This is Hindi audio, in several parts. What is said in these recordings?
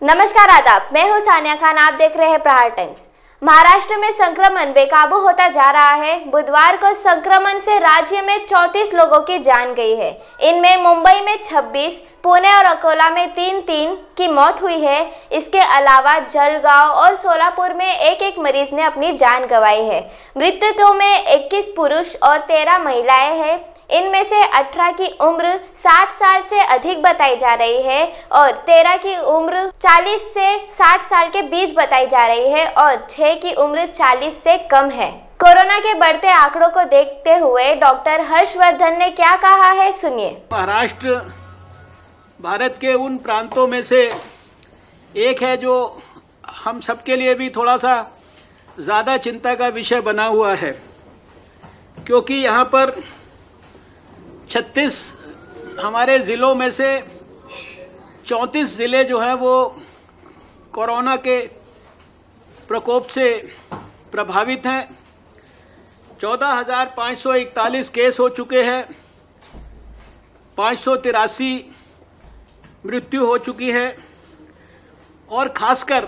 नमस्कार आदाब, मैं हूं सानिया खान। आप देख रहे हैं प्रहार टाइम्स। महाराष्ट्र में संक्रमण बेकाबू होता जा रहा है। बुधवार को संक्रमण से राज्य में 34 लोगों की जान गई है। इनमें मुंबई में 26, पुणे और अकोला में 3-3 की मौत हुई है। इसके अलावा जलगांव और सोलापुर में एक मरीज ने अपनी जान गंवाई है। मृतकों में 21 पुरुष और 13 महिलाएं हैं। इनमें से 18 की उम्र 60 साल से अधिक बताई जा रही है और 13 की उम्र 40 से 60 साल के बीच बताई जा रही है और 6 की उम्र 40 से कम है। कोरोना के बढ़ते आंकड़ों को देखते हुए डॉक्टर हर्षवर्धन ने क्या कहा है, सुनिए। महाराष्ट्र भारत के उन प्रांतों में से एक है जो हम सबके लिए भी थोड़ा सा ज़्यादा चिंता का विषय बना हुआ है, क्योंकि यहाँ पर 36 हमारे ज़िलों में से 34 ज़िले जो हैं वो कोरोना के प्रकोप से प्रभावित हैं। 14,541 केस हो चुके हैं, 583 मृत्यु हो चुकी है। और खासकर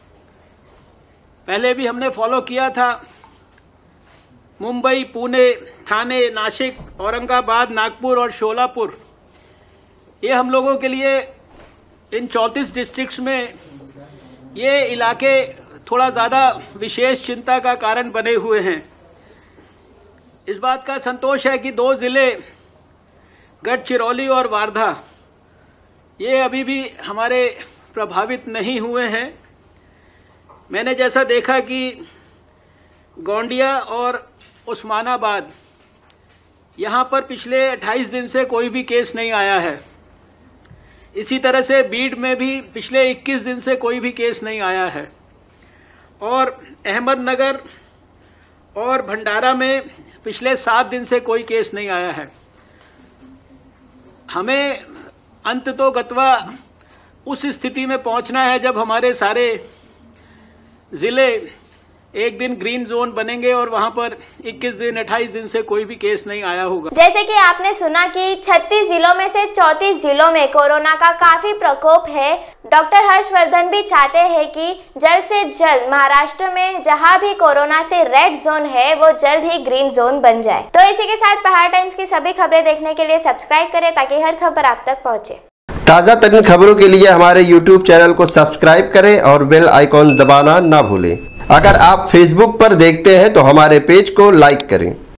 पहले भी हमने फॉलो किया था, मुंबई, पुणे, ठाणे, नासिक, औरंगाबाद, नागपुर और शोलापुर, ये हम लोगों के लिए इन 34 डिस्ट्रिक्ट्स में ये इलाके थोड़ा ज़्यादा विशेष चिंता का कारण बने हुए हैं। इस बात का संतोष है कि 2 ज़िले गढ़चिरौली और वार्धा ये अभी भी हमारे प्रभावित नहीं हुए हैं। मैंने जैसा देखा कि गोंडिया और उस्मानाबाद, यहाँ पर पिछले 28 दिन से कोई भी केस नहीं आया है। इसी तरह से बीड में भी पिछले 21 दिन से कोई भी केस नहीं आया है। और अहमदनगर और भंडारा में पिछले 7 दिन से कोई केस नहीं आया है। हमें अंततो गत्वा उस स्थिति में पहुंचना है जब हमारे सारे ज़िले एक दिन ग्रीन जोन बनेंगे और वहां पर 21 दिन 28 दिन से कोई भी केस नहीं आया होगा। जैसे कि आपने सुना कि 36 जिलों में से 34 जिलों में कोरोना का काफी प्रकोप है। डॉक्टर हर्षवर्धन भी चाहते हैं कि जल्द से जल्द महाराष्ट्र में जहां भी कोरोना से रेड जोन है वो जल्द ही ग्रीन जोन बन जाए। तो इसी के साथ प्रहार टाइम्स की सभी खबरें देखने के लिए सब्सक्राइब करें ताकि हर खबर आप तक पहुंचे। ताज़ा तरीन खबरों के लिए हमारे YouTube चैनल को सब्सक्राइब करें और बेल आइकॉन दबाना ना भूलें। अगर आप Facebook पर देखते हैं तो हमारे पेज को लाइक करें।